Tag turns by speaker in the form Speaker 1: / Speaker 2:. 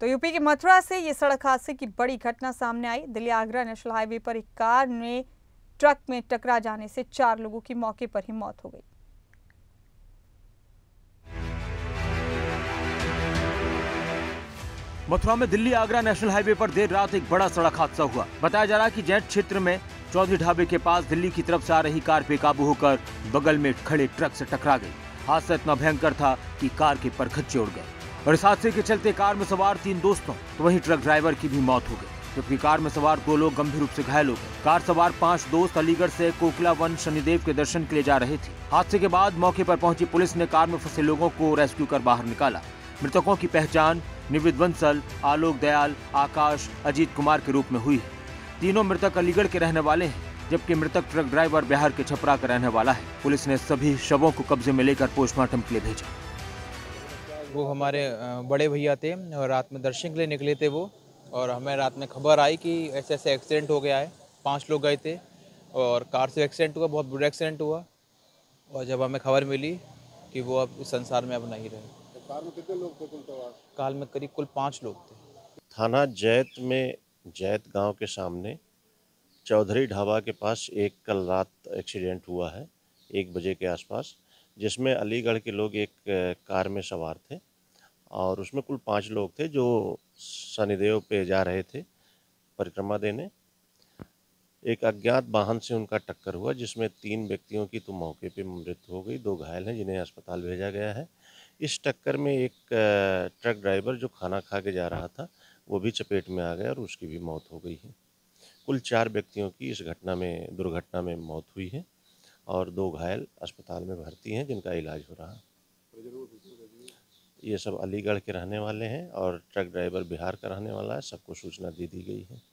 Speaker 1: तो यूपी के मथुरा से ये सड़क हादसे की बड़ी घटना सामने आई। दिल्ली आगरा नेशनल हाईवे पर एक कार में ट्रक में टकरा जाने से 4 लोगों की मौके पर ही मौत हो गई।
Speaker 2: मथुरा में दिल्ली आगरा नेशनल हाईवे पर देर रात एक बड़ा सड़क हादसा हुआ। बताया जा रहा है कि जैट क्षेत्र में चौधरी ढाबे के पास दिल्ली की तरफ से आ रही कार बेकाबू होकर बगल में खड़े ट्रक से टकरा गई। हादसा इतना भयंकर था कि कार के परखच्चे उड़ गए और इस हादसे के चलते कार में सवार 3 दोस्तों तो वहीं ट्रक ड्राइवर की भी मौत हो गई, जबकि कार में सवार 2 लोग गंभीर रूप से घायल हो गए। कार सवार 5 दोस्त अलीगढ़ से कोकिला वन शनिदेव के दर्शन के लिए जा रहे थे। हादसे के बाद मौके पर पहुंची पुलिस ने कार में फंसे लोगों को रेस्क्यू कर बाहर निकाला। मृतकों की पहचान निविद बंसल, आलोक दयाल, आकाश, अजीत कुमार के रूप में हुई है। तीनों मृतक अलीगढ़ के रहने वाले हैं, जबकि मृतक ट्रक ड्राइवर बिहार के छपरा का रहने वाला है। पुलिस ने सभी शवों को कब्जे में लेकर पोस्टमार्टम के लिए भेजा।
Speaker 3: वो हमारे बड़े भैया थे और रात में दर्शन के लिए निकले थे वो, और हमें रात में खबर आई कि ऐसे ऐसे एक्सीडेंट हो गया है। 5 लोग गए थे और कार से एक्सीडेंट हुआ, बहुत बुरा एक्सीडेंट हुआ। और जब हमें खबर मिली कि वो अब इस संसार में अब नहीं रहे।
Speaker 4: तो कार में कितने लोग थे कुल सवार?
Speaker 3: कार में करीब कुल 5 लोग थे।
Speaker 5: थाना जैत में जैत गांव के सामने चौधरी ढाबा के पास एक कल रात एक्सीडेंट हुआ है 1 बजे के आसपास, जिसमें अलीगढ़ के लोग एक कार में सवार थे और उसमें कुल 5 लोग थे जो शनिदेव पे जा रहे थे परिक्रमा देने। एक अज्ञात वाहन से उनका टक्कर हुआ, जिसमें 3 व्यक्तियों की तो मौके पे मृत्यु हो गई, 2 घायल हैं जिन्हें अस्पताल भेजा गया है। इस टक्कर में एक ट्रक ड्राइवर जो खाना खा के जा रहा था वो भी चपेट में आ गया और उसकी भी मौत हो गई है। कुल 4 व्यक्तियों की इस दुर्घटना में मौत हुई है और 2 घायल अस्पताल में भर्ती हैं जिनका इलाज हो रहा है। ये सब अलीगढ़ के रहने वाले हैं और ट्रक ड्राइवर बिहार का रहने वाला है। सबको सूचना दे दी गई है।